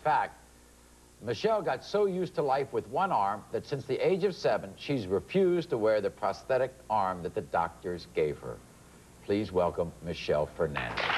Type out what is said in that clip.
fact, Michelle got so used to life with one arm that since the age of 7, she's refused to wear the prosthetic arm that the doctors gave her. Please welcome Michelle Fernandez.